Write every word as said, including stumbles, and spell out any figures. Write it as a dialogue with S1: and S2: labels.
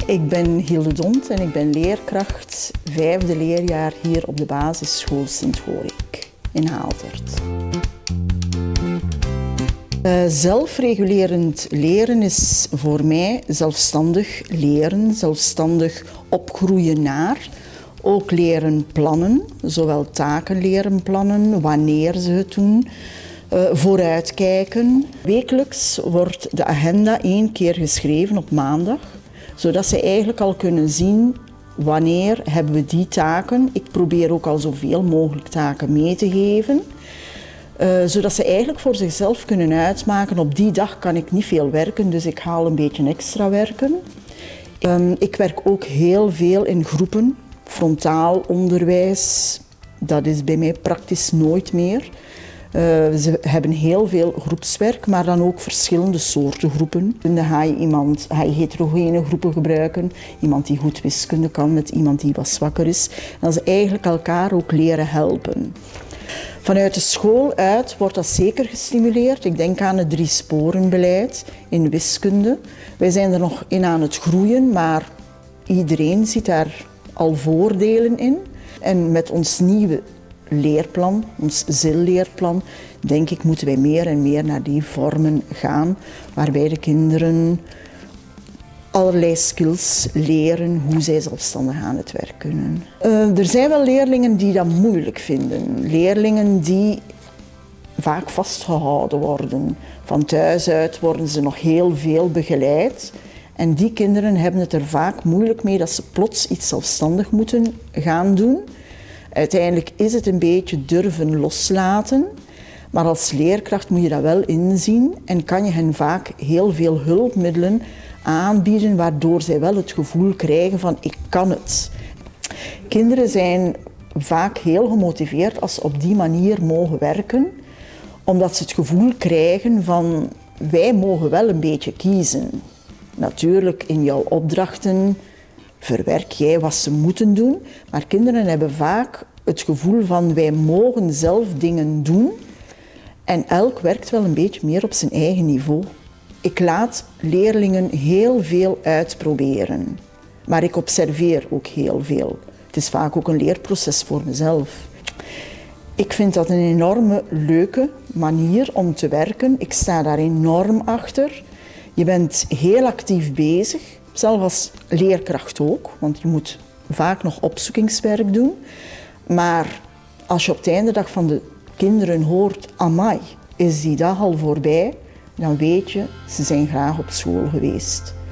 S1: Ik ben Hilde Dont en ik ben leerkracht vijfde leerjaar hier op de basisschool Sint-Gorik in Haaldert. Uh, zelfregulerend leren is voor mij zelfstandig leren, zelfstandig opgroeien naar. Ook leren plannen, zowel taken leren plannen, wanneer ze het doen, uh, vooruitkijken. Wekelijks wordt de agenda één keer geschreven op maandag, zodat ze eigenlijk al kunnen zien wanneer hebben we die taken. Ik probeer ook al zoveel mogelijk taken mee te geven. Uh, zodat ze eigenlijk voor zichzelf kunnen uitmaken, op die dag kan ik niet veel werken, dus ik haal een beetje extra werken. Um, ik werk ook heel veel in groepen, frontaal onderwijs, dat is bij mij praktisch nooit meer. Uh, ze hebben heel veel groepswerk, maar dan ook verschillende soorten groepen. Dan ga je iemand, ga je heterogene groepen gebruiken, iemand die goed wiskunde kan met iemand die wat zwakker is. En dat ze eigenlijk elkaar ook leren helpen. Vanuit de school uit wordt dat zeker gestimuleerd. Ik denk aan het drie-sporenbeleid in wiskunde. Wij zijn er nog in aan het groeien, maar iedereen ziet daar al voordelen in. En met ons nieuwe leerplan, ons Z I L-leerplan, denk ik moeten wij meer en meer naar die vormen gaan, waarbij de kinderen allerlei skills leren hoe zij zelfstandig aan het werk kunnen. Uh, er zijn wel leerlingen die dat moeilijk vinden. Leerlingen die vaak vastgehouden worden. Van thuis uit worden ze nog heel veel begeleid. En die kinderen hebben het er vaak moeilijk mee dat ze plots iets zelfstandig moeten gaan doen. Uiteindelijk is het een beetje durven loslaten. Maar als leerkracht moet je dat wel inzien en kan je hen vaak heel veel hulpmiddelen aanbieden, waardoor zij wel het gevoel krijgen van ik kan het. Kinderen zijn vaak heel gemotiveerd als ze op die manier mogen werken, omdat ze het gevoel krijgen van wij mogen wel een beetje kiezen. Natuurlijk, in jouw opdrachten verwerk jij wat ze moeten doen, maar kinderen hebben vaak het gevoel van wij mogen zelf dingen doen en elk werkt wel een beetje meer op zijn eigen niveau. Ik laat leerlingen heel veel uitproberen, maar ik observeer ook heel veel. Het is vaak ook een leerproces voor mezelf. Ik vind dat een enorme leuke manier om te werken. Ik sta daar enorm achter. Je bent heel actief bezig, zelfs als leerkracht ook, want je moet vaak nog opzoekingswerk doen. Maar als je op het einde dag van de kinderen hoort, amai, is die dag al voorbij? Dan weet je, ze zijn graag op school geweest.